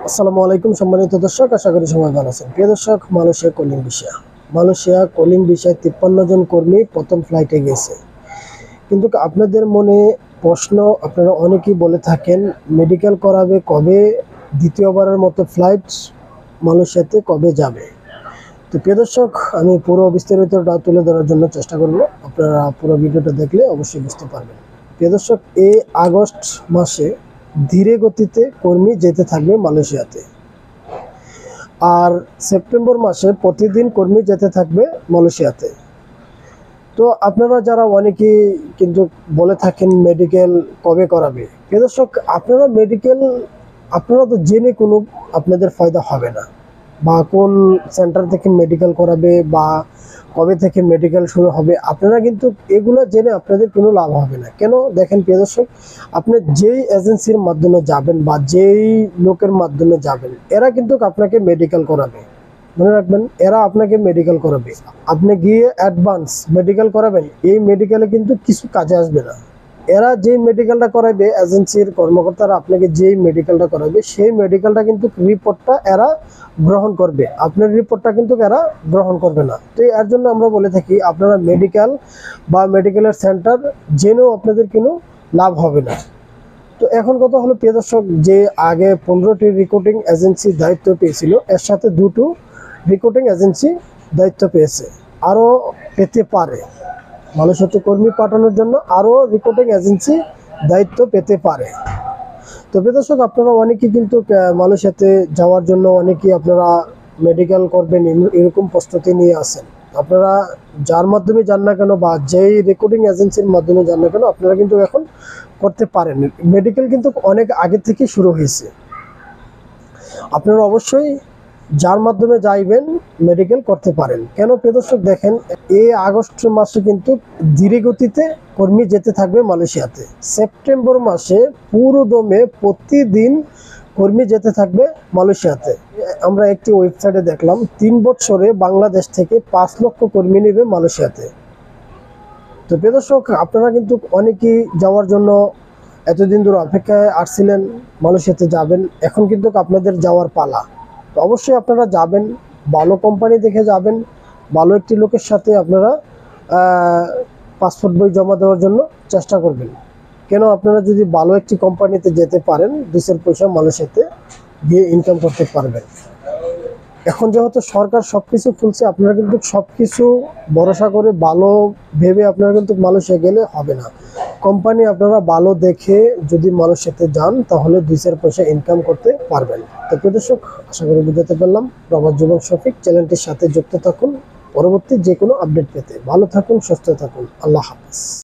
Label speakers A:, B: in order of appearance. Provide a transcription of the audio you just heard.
A: আসসালামু আলাইকুম সম্মানিত দর্শক, আশা করি সবাই ভালো আছেন। প্রিয় দর্শক, মালয়েশিয়া কলিং ভিসায় 53 জন কর্মী প্রথম ফ্লাইটে গেছে। কিন্তু আপনাদের মনে প্রশ্ন, আপনারা অনেকেই বলে থাকেন মেডিকেল করাবে কবে, দ্বিতীয়বারের মতো ফ্লাইট মালয়েশিয়াতে কবে যাবে। তো প্রিয় দর্শক, আমি পুরো বিস্তারিতটা তুলে ধরার জন্য চেষ্টা করব। আপনারা পুরো ভিডিওটা দেখলে অবশ্যই বুঝতে পারবেন। প্রিয় দর্শক, এই আগস্ট মাসে ধীরে গতিতে কর্মী যেতে থাকবে মালয়েশিয়াতে, আর সেপ্টেম্বর মাসে প্রতিদিন কর্মী যেতে থাকবে মালয়েশিয়াতে। তো আপনারা যারা অনেকেই কিন্তু বলে থাকেন মেডিকেল কবে করাবে। প্রিয় দর্শক, আপনারা তো জেনে কোনো আপনাদের ফায়দা হবে না, বা কোন সেন্টার থেকে মেডিকেল করাবে বা কবে থেকে মেডিকেল শুরু হবে, আপনারা কিন্তু এগুলো জেনে আপনাদের কোনো লাভ হবে না। কেন দেখেন প্রিয় দর্শক, আপনি যেই এজেন্সির মাধ্যমে যাবেন বা যেই লোকের মাধ্যমে যাবেন, এরা কিন্তু আপনাকে মেডিকেল করাবে। মনে রাখবেন, এরা আপনাকে মেডিকেল করাবে। আপনি গিয়ে অ্যাডভান্স মেডিকেল করাবেন, এই মেডিকেলে কিন্তু কিছু কাজে আসবে না। এরা যেই মেডিকেলটা করাবে, এজেন্সির কর্মকর্তারা আপনাকে যেই মেডিকেলটা করাবে, সেই মেডিকেলটা কিন্তু রিপোর্টটা এরা গ্রহণ করবে, আপনার রিপোর্টটা কিন্তু এরা গ্রহণ করবে না। তো এর জন্য আমরা বলে থাকি আপনারা মেডিকেল বা মেডিকেলের সেন্টার জেনেও আপনাদের কোনো লাভ হবে না। তো এখন কথা হলো প্রিয় দর্শক, যে আগে 15টি রিক্রুটিং এজেন্সি দায়িত্ব পেয়েছিল, এর সাথে 2টো রিক্রুটিং এজেন্সি দায়িত্ব পেয়েছে, আরও পেতে পারে। মালয়েশিয়াতে কর্মী পাঠানোর জন্য আরও রিক্রুটিং এজেন্সি দায়িত্ব পেতে পারে। তো প্রিয় দর্শক, আপনারা অনেকেই কিন্তু মালয়েশিয়াতে যাওয়ার জন্য অনেকেই আপনারা মেডিকেল করবেন এরকম প্রস্তুতি নিয়ে আসেন। আপনারা যার মাধ্যমে যান না কেন বা যেই রিক্রুটিং এজেন্সির মাধ্যমে যান না কেন, আপনারা কিন্তু এখন করতে পারেন। মেডিকেল কিন্তু অনেক আগে থেকে শুরু হয়েছে। আপনারা অবশ্যই যার মাধ্যমে যাইবেন মেডিকেল করতে পারেন। কেন প্রিয় দর্শক, দেখেন এই আগস্ট মাসে কিন্তু ধীরে গতিতে কর্মী যেতে থাকবে মালয়েশিয়াতে। সেপ্টেম্বর মাসে পুরো দমে প্রতিদিন কর্মী যেতে থাকবে মালয়েশিয়াতে। আমরা একটি ওয়েবসাইটে দেখলাম 3 বছরে বাংলাদেশ থেকে 5 লক্ষ কর্মী নেবে মালয়েশিয়াতে। তো প্রিয় দর্শক, আপনারা কিন্তু অনেকেই যাওয়ার জন্য এতদিন ধরে অপেক্ষায় আসছিলেন, মালয়েশিয়াতে যাবেন, এখন কিন্তু আপনাদের যাওয়ার পালা। তো অবশ্যই আপনারা যাবেন, ভালো কোম্পানি দেখে যাবেন, ভালো একটি লোকের সাথে আপনারা পাসপোর্ট বই জমা দেওয়ার জন্য চেষ্টা করবেন। কেন, আপনারা যদি ভালো একটি কোম্পানিতে যেতে পারেন, 2 পয়সা মালয়েশিয়াতে গিয়ে ইনকাম করতে পারবেন। এখন যেহেতু সরকার সব কিছু খুলছে, আপনারা কিন্তু সব কিছু ভরসা করে ভালো ভেবে আপনারা কিন্তু মালয়েশিয়া গেলে হবে না। কোম্পানি আপনারা ভালো দেখে যদি মালয়েশিয়াতে যান, তাহলে 2 পয়সা ইনকাম করতে পারবেন। তো প্রিয় দর্শক, আশা করি বুঝতে পারলাম। প্রবাস যুবক শফিক চ্যানেলটির সাথে যুক্ত থাকুন পরবর্তী যে কোনো আপডেট পেতে। ভালো থাকুন, সুস্থ থাকুন। আল্লাহ হাফেজ।